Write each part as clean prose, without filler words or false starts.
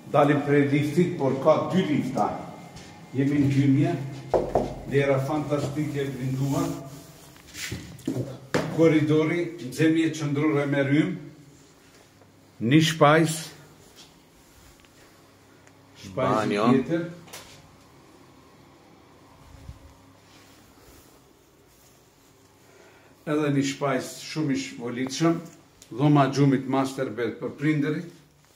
dalim prej liftit, por ka 2 lifta. Jemi në gjymje, dera fantastike e blinduar, koridori, nxemje qëndrore me rrymë, një shpajs tjetër, edhe një shpajs shumë i shvolitshëm, dhoma gjumit masterbed për prindërit.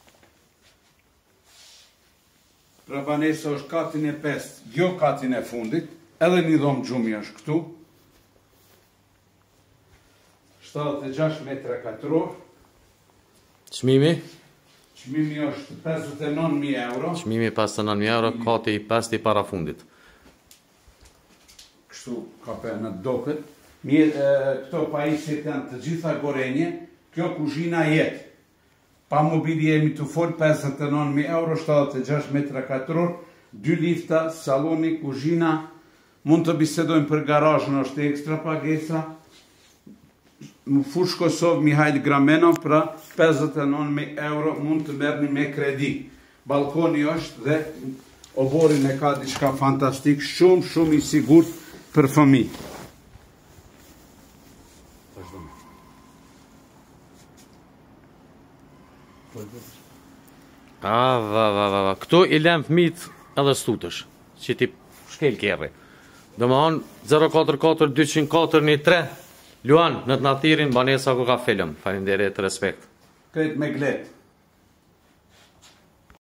Pra banesa është katin e 5, jo katin e fundit, edhe një dhomë gjumi është këtu. 76 metra katror. Çmimi? Çmimi është 59.000 euro. Çmimi 59.000 euro, kati i 5 i parafundit. Kështu ka për në doket. Këto pajisjet janë të gjitha gorenje, kjo kuzhina jetë. Pa mobilje jemi të folë 59.000 euro, 76 metra katror, 2 lifta, saloni, kuzhina, mund të bisedojmë për garazhën, është ekstra pagesa. Më fush Kosovë Mihajl Gramenov, pra 59.000 euro mund të merrni me kredi. Balkoni është dhe oborin e ka diçka fantastik, shumë i sigurt për fëmijë. Këto i lem fëmit edhe stutësh, që ti shkel kjerri. Dhe më hanë 044 204 13, Luan, në të nathirin, banesa ku ka film. Faleminderit, respekt. Kret me glet.